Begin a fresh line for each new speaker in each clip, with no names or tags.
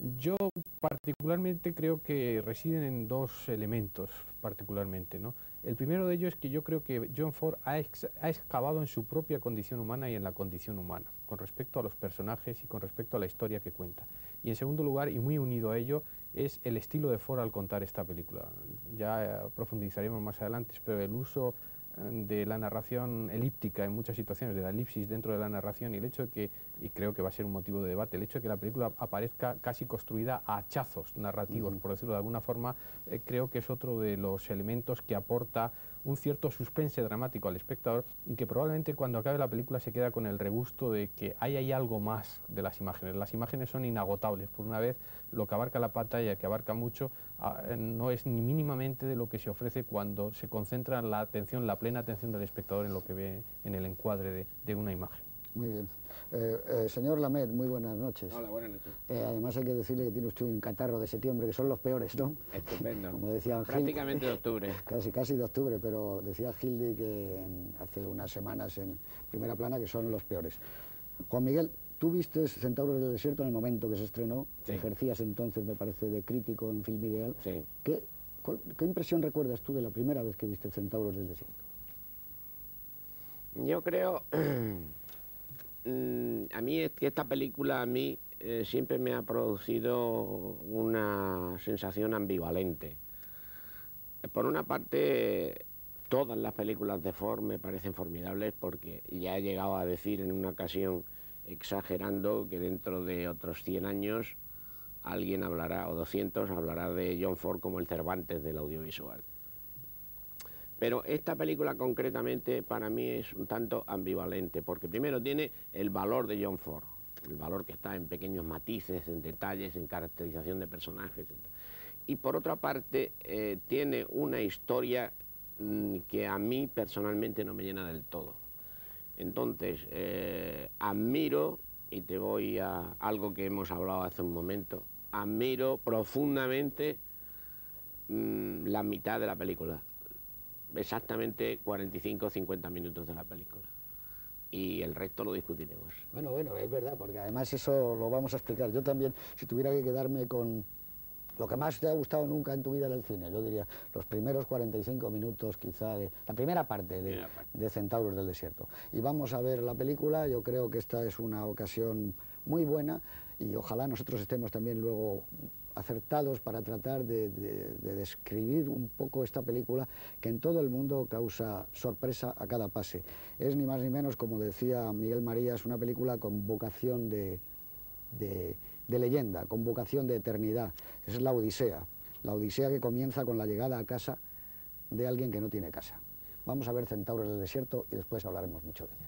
Yo particularmente creo que residen en dos elementos, particularmente, ¿no? El primero de ellos es que yo creo que John Ford ha excavado en su propia condición humana y en la condición humana, con respecto a los personajes y con respecto a la historia que cuenta. Y en segundo lugar, y muy unido a ello, es el estilo de Ford al contar esta película. Ya profundizaremos más adelante, pero el uso de la narración elíptica en muchas situaciones, de la elipsis dentro de la narración, y el hecho de que, y creo que va a ser un motivo de debate, el hecho de que la película aparezca casi construida a hachazos narrativos, por decirlo de alguna forma, creo que es otro de los elementos que aporta un cierto suspense dramático al espectador y que probablemente cuando acabe la película se queda con el regusto de que hay algo más de las imágenes. Las imágenes son inagotables. Por una vez, lo que abarca la pantalla, que abarca mucho, no es ni mínimamente de lo que se ofrece cuando se concentra la atención, la plena atención del espectador en lo que ve en el encuadre de una imagen.
Muy bien. Señor Lamet, muy buenas noches.
Hola, buenas noches.
Además hay que decirle que tiene usted un catarro de septiembre, que son los peores, ¿no?
Estupendo.
Como decían
prácticamente de octubre.
Casi de octubre, pero decía Gildi que hace unas semanas en Primera Plana que son los peores. Juan Miguel, tú viste Centauros del Desierto en el momento que se estrenó,
sí.
Ejercías entonces, me parece, de crítico en Film Ideal.
Sí.
¿Qué impresión recuerdas tú de la primera vez que viste Centauros del Desierto?
Yo creo... a mí es que esta película siempre me ha producido una sensación ambivalente. Por una parte, todas las películas de Ford me parecen formidables porque ya he llegado a decir en una ocasión, exagerando, que dentro de otros 100 años alguien hablará, o 200, hablará de John Ford como el Cervantes del audiovisual. Pero esta película concretamente para mí es un tanto ambivalente, porque primero tiene el valor de John Ford, el valor que está en pequeños matices, en detalles, en caracterización de personajes. Y por otra parte tiene una historia que a mí personalmente no me llena del todo. Entonces admiro, y te voy a algo que hemos hablado hace un momento, admiro profundamente la mitad de la película. Exactamente 45 o 50 minutos de la película. Y el resto lo discutiremos.
Bueno, es verdad, porque además eso lo vamos a explicar. Yo también, si tuviera que quedarme con lo que más te ha gustado nunca en tu vida en el cine, yo diría los primeros 45 minutos quizá de la primera parte de Centauros del Desierto. Y vamos a ver la película, yo creo que esta es una ocasión muy buena y ojalá nosotros estemos también luego acertados para tratar de describir un poco esta película que en todo el mundo causa sorpresa a cada pase. Es ni más ni menos, como decía Miguel Marías, una película con vocación de leyenda, con vocación de eternidad. Es la Odisea que comienza con la llegada a casa de alguien que no tiene casa. Vamos a ver Centauros del Desierto y después hablaremos mucho de ella.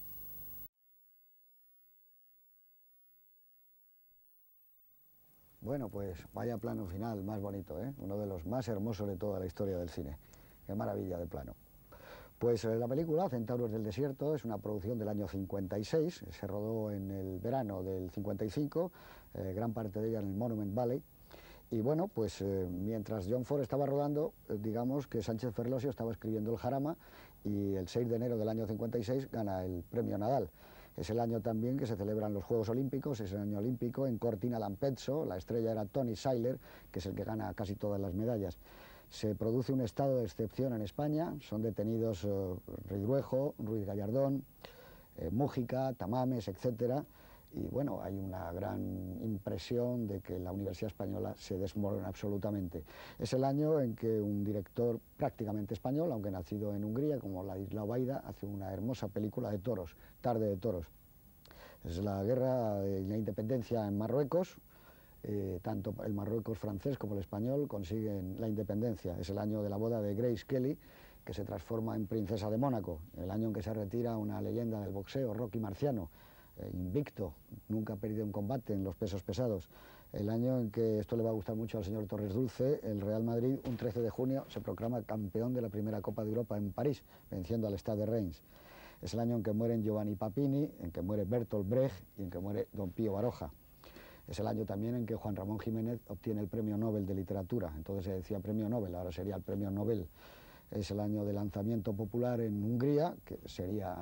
Bueno, pues vaya plano final más bonito, ¿eh? Uno de los más hermosos de toda la historia del cine. Qué maravilla de plano. Pues la película, Centauros del Desierto, es una producción del año 56, se rodó en el verano del 55, gran parte de ella en el Monument Valley. Y bueno, pues mientras John Ford estaba rodando, digamos que Sánchez Ferlosio estaba escribiendo el Jarama y el 6 de enero del año 56 gana el premio Nadal. Es el año también que se celebran los Juegos Olímpicos, es el año olímpico, en Cortina d'Ampezzo, la estrella era Tony Seiler, que es el que gana casi todas las medallas. Se produce un estado de excepción en España, son detenidos Ridruejo, Ruiz Gallardón, Mújica, Tamames, etcétera. Y bueno, hay una gran impresión de que la Universidad Española se desmorona absolutamente. Es el año en que un director prácticamente español, aunque nacido en Hungría, como Ladislao Baida, hace una hermosa película de toros, Tarde de toros. Es la guerra y la independencia en Marruecos, tanto el Marruecos francés como el español consiguen la independencia. Es el año de la boda de Grace Kelly, que se transforma en princesa de Mónaco, el año en que se retira una leyenda del boxeo, Rocky Marciano, invicto, nunca ha perdido un combate en los pesos pesados. El año en que, esto le va a gustar mucho al señor Torres Dulce, el Real Madrid, un 13 de junio, se proclama campeón de la primera Copa de Europa en París, venciendo al Stade de Reims. Es el año en que mueren Giovanni Papini, en que muere Bertolt Brecht y en que muere Don Pío Baroja. Es el año también en que Juan Ramón Jiménez obtiene el Premio Nobel de Literatura, entonces se decía Premio Nobel, ahora sería el Premio Nobel. Es el año de lanzamiento popular en Hungría, que sería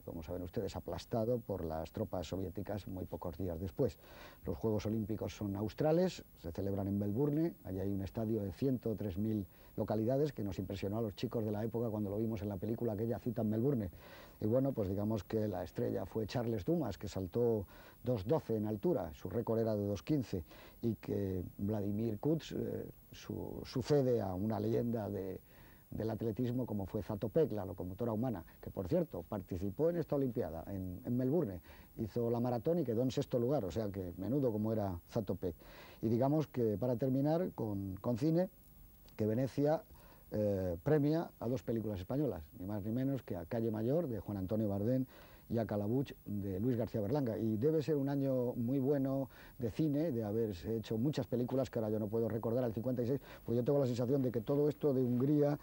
como saben ustedes, aplastado por las tropas soviéticas muy pocos días después. Los Juegos Olímpicos son australes, se celebran en Melbourne, allí hay un estadio de 103.000 localidades que nos impresionó a los chicos de la época cuando lo vimos en la película aquella Cita en Melbourne. Y bueno, pues digamos que la estrella fue Charles Dumas, que saltó 2,12 en altura, su récord era de 2,15, y que Vladimir Kuts sucede a una leyenda del atletismo como fue Zatopek, la locomotora humana, que por cierto participó en esta Olimpiada en Melbourne, hizo la maratón y quedó en 6.º lugar, o sea que menudo como era Zatopek. Y digamos que para terminar con cine, que Venecia premia a 2 películas españolas, ni más ni menos que a Calle Mayor, de Juan Antonio Bardén, y a Calabuch, de Luis García Berlanga. Y debe ser un año muy bueno de cine, de haberse hecho muchas películas que ahora yo no puedo recordar, al 56, pues yo tengo la sensación de que todo esto de Hungría,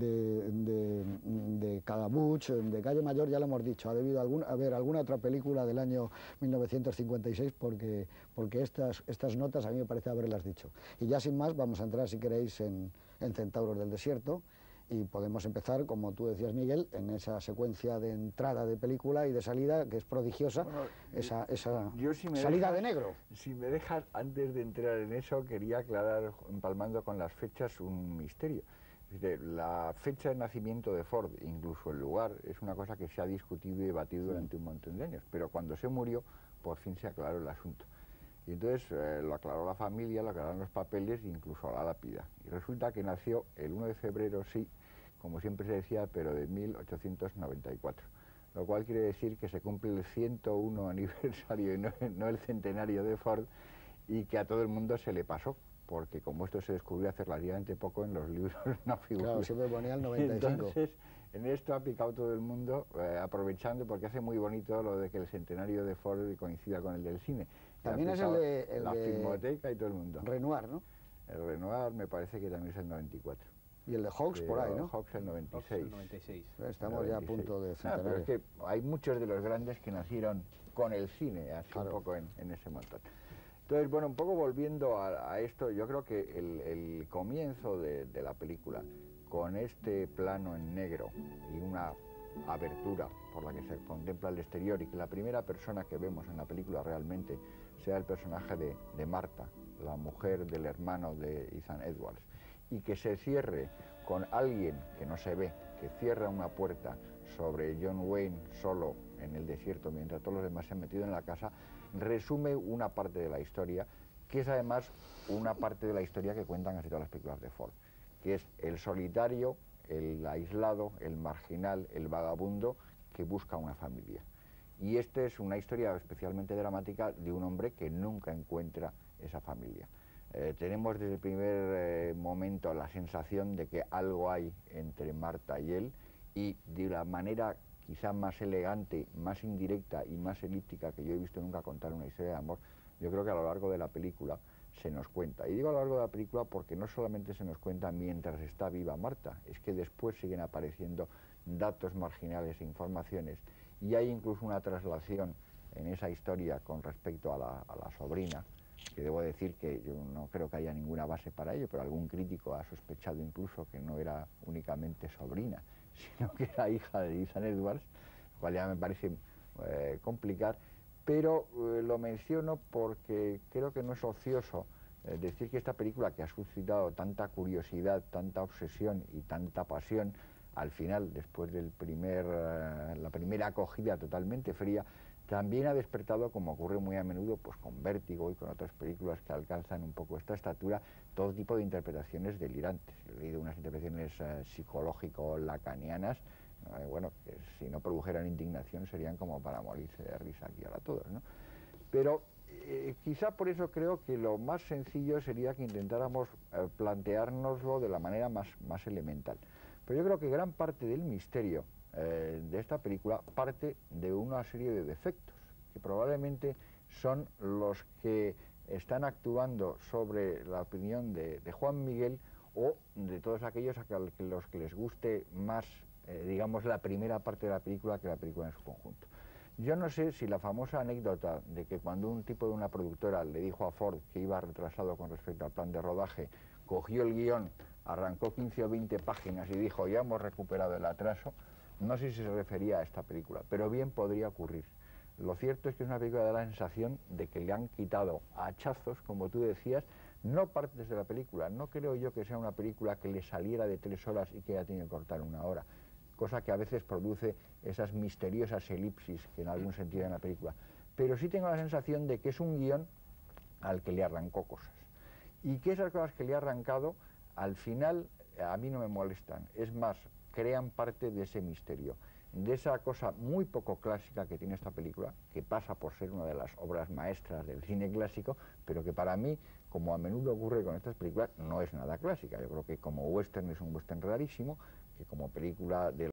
de Calabuch, de Calle Mayor, ya lo hemos dicho, ha debido haber alguna otra película del año 1956, porque estas notas a mí me parece haberlas dicho. Y ya sin más, vamos a entrar, si queréis, en Centauros del Desierto, y podemos empezar, como tú decías, Miguel, en esa secuencia de entrada de película y de salida, que es prodigiosa, bueno, esa salida de negro.
Si me dejas, antes de entrar en eso, quería aclarar, empalmando con las fechas, un misterio. La fecha de nacimiento de Ford, incluso el lugar, es una cosa que se ha discutido y debatido durante un montón de años, pero cuando se murió, por fin se aclaró el asunto. Y entonces lo aclaró la familia, lo aclararon los papeles, incluso la lápida. Y resulta que nació el 1 de febrero, sí, como siempre se decía, pero de 1894. Lo cual quiere decir que se cumple el 101 aniversario y no el centenario de Ford, y que a todo el mundo se le pasó, porque como esto se descubrió hace relativamente poco, en los libros no figura.
Claro, siempre ponía el 95.
Entonces, en esto ha picado todo el mundo, aprovechando, porque hace muy bonito lo de que el centenario de Ford coincida con el del cine.
También es el de
la Filmoteca y todo el mundo.
Renoir, ¿no?
El Renoir me parece que también es el 94.
Y el de Hawks por ahí, ¿no?
Hawks el 96.
El 96.
Estamos ya a punto de centenario.
Pero es que hay muchos de los grandes que nacieron con el cine, así claro, un poco en ese montón. Entonces, bueno, un poco volviendo a esto, yo creo que el comienzo de la película, con este plano en negro y una abertura por la que se contempla el exterior, y que la primera persona que vemos en la película realmente sea el personaje de Marta, la mujer del hermano de Ethan Edwards, y que se cierre con alguien que no se ve, que cierra una puerta sobre John Wayne solo en el desierto mientras todos los demás se han metido en la casa, resume una parte de la historia, que es además una parte de la historia que cuentan casi todas las películas de Ford, que es el solitario, el aislado, el marginal, el vagabundo que busca una familia. Y esta es una historia especialmente dramática de un hombre que nunca encuentra esa familia. Tenemos desde el primer momento la sensación de que algo hay entre Marta y él, y de la manera quizá más elegante, más indirecta y más elíptica que yo he visto nunca contar una historia de amor, yo creo que a lo largo de la película se nos cuenta. Y digo a lo largo de la película porque no solamente se nos cuenta mientras está viva Marta, es que después siguen apareciendo datos marginales e informaciones, y hay incluso una traslación en esa historia con respecto a la sobrina, que debo decir que yo no creo que haya ninguna base para ello, pero algún crítico ha sospechado incluso que no era únicamente sobrina, sino que era hija de Ethan Edwards, lo cual ya me parece complicar, pero lo menciono porque creo que no es ocioso decir que esta película, que ha suscitado tanta curiosidad, tanta obsesión y tanta pasión, al final, después del la primera acogida totalmente fría, también ha despertado, como ocurre muy a menudo, pues con Vértigo y con otras películas que alcanzan un poco esta estatura, todo tipo de interpretaciones delirantes. He leído unas interpretaciones psicológico-lacanianas, bueno, que si no produjeran indignación serían como para morirse de risa aquí ahora todos, ¿no? Pero quizá por eso creo que lo más sencillo sería que intentáramos planteárnoslo de la manera más elemental. Pero yo creo que gran parte del misterio de esta película parte de una serie de defectos, que probablemente son los que están actuando sobre la opinión de Juan Miguel, o de todos aquellos a los que les guste más, digamos, la primera parte de la película que la película en su conjunto. Yo no sé si la famosa anécdota de que cuando un tipo de una productora le dijo a Ford que iba retrasado con respecto al plan de rodaje, cogió el guión, arrancó 15 o 20 páginas y dijo, ya hemos recuperado el atraso, No sé si se refería a esta película, pero bien podría ocurrir. Lo cierto es que es una película que da la sensación de que le han quitado a hachazos, como tú decías, no partes de la película. No creo yo que sea una película que le saliera de 3 horas y que ya tiene que cortar 1 hora, cosa que a veces produce esas misteriosas elipsis que en algún sentido hay en la película. Pero sí tengo la sensación de que es un guión al que le arrancó cosas. Y que esas cosas que le ha arrancado, al final, a mí no me molestan. Es más, crean parte de ese misterio, de esa cosa muy poco clásica que tiene esta película, que pasa por ser una de las obras maestras del cine clásico, pero que para mí, como a menudo ocurre con estas películas, no es nada clásica. Yo creo que como western es un western rarísimo, que como película de